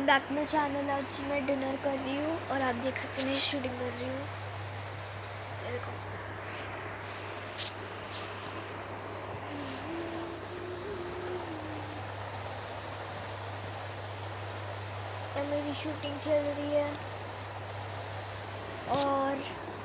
Welcome back to my channel. आज मैं dinner कर रही हूँ और आप देख सकते हैं मैं शूटिंग कर रही हूँ। देखो मेरी शूटिंग चल रही है और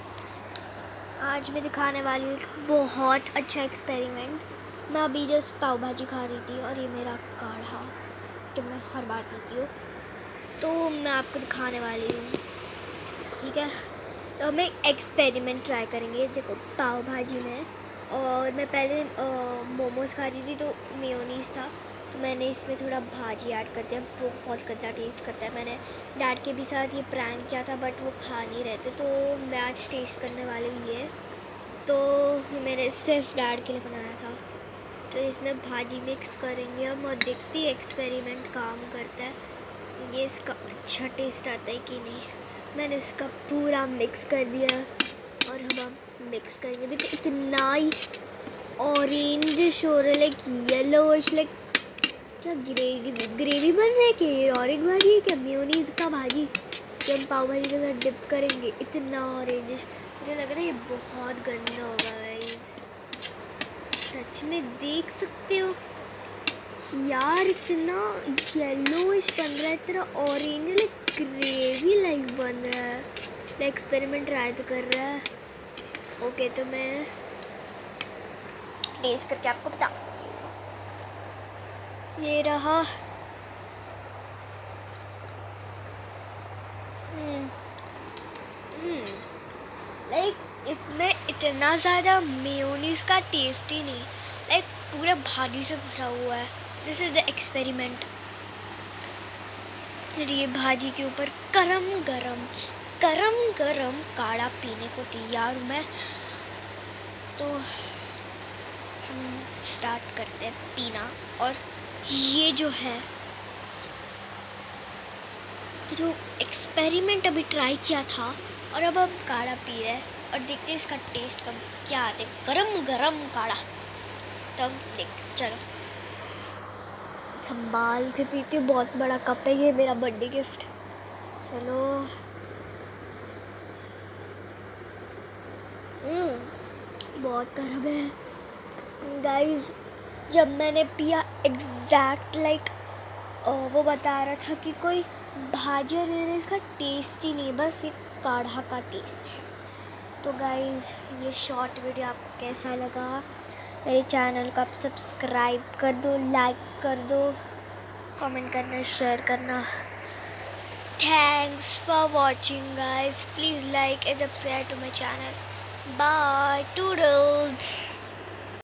आज मैं दिखाने वाली हूँ एक बहुत अच्छा एक्सपेरिमेंट। मैं अभी जस्ट पाव भाजी खा रही थी और ये मेरा काढ़ा जो मैं हर बार पीती हूँ, तो मैं आपको दिखाने वाली हूँ। ठीक है, तो हम एक एक्सपेरिमेंट ट्राई करेंगे। देखो पाव भाजी में, और मैं पहले मोमोज़ खा रही थी तो मेयोनीज़ था, तो मैंने इसमें थोड़ा भाजी ऐड कर दिया। बहुत गंदा टेस्ट करता है। मैंने डैड के भी साथ ये प्रैंक किया था बट वो खा नहीं रहे थे, तो मैं आज टेस्ट करने वाली हूँ ये। तो ये मैंने सिर्फ डैड के लिए बनाया था। तो इसमें भाजी मिक्स करेंगे हम और देखते ही एक्सपेरिमेंट काम करता है, ये इसका अच्छा टेस्ट आता है कि नहीं। मैंने इसका पूरा मिक्स कर दिया और हम मिक्स करेंगे। देखो इतना ही ऑरेंज हो रहा है, लाइक येलोइश, लाइक क्या ग्रेवी बन रहा है कि और एक भाजी है क्या, मेयोनीज़ का भाजी कि हम पाव भाजी के साथ डिप करेंगे। इतना ऑरेंजिश मुझे लग रहा है ये बहुत गंदा होगा गाइस। सच में देख सकते हो यार, इतना येलोइश बन रहा है, इतना ऑरेंज, लाइक ग्रेवी लाइक बन रहा है। एक्सपेरिमेंट ट्राई तो कर रहा है। ओके, तो मैं टेस्ट करके आपको बताऊंगी। ये रहा। लाइक इसमें इतना ज़्यादा मेयोनीज़ का टेस्ट ही नहीं, लाइक पूरा भाजी से भरा हुआ है। This is the experiment. ये भाजी के ऊपर गरम गरम काढ़ा पीने को तैयार हूँ मैं। तो हम स्टार्ट करते हैं पीना। और ये जो है, जो एक्सपेरिमेंट अभी ट्राई किया था और अब हम काढ़ा पी रहे हैं और देखते हैं इसका टेस्ट कब क्या आता है। गरम काढ़ा। तब देखते, चलो संभाल के पीती हूँ। बहुत बड़ा कप है, ये मेरा बर्थडे गिफ्ट। चलो बहुत गर्म है गाइस। जब मैंने पिया एग्जैक्ट लाइक वो बता रहा था कि कोई भाजी और मेयोनीज़ का टेस्ट ही नहीं, बस एक काढ़ा का टेस्ट है। तो गाइस ये शॉर्ट वीडियो आपको कैसा लगा? मेरे चैनल को आप सब्सक्राइब कर दो, लाइक कर दो, कमेंट करना, शेयर करना। Thanks for watching guys. Please like and subscribe to my channel. Bye, toodles.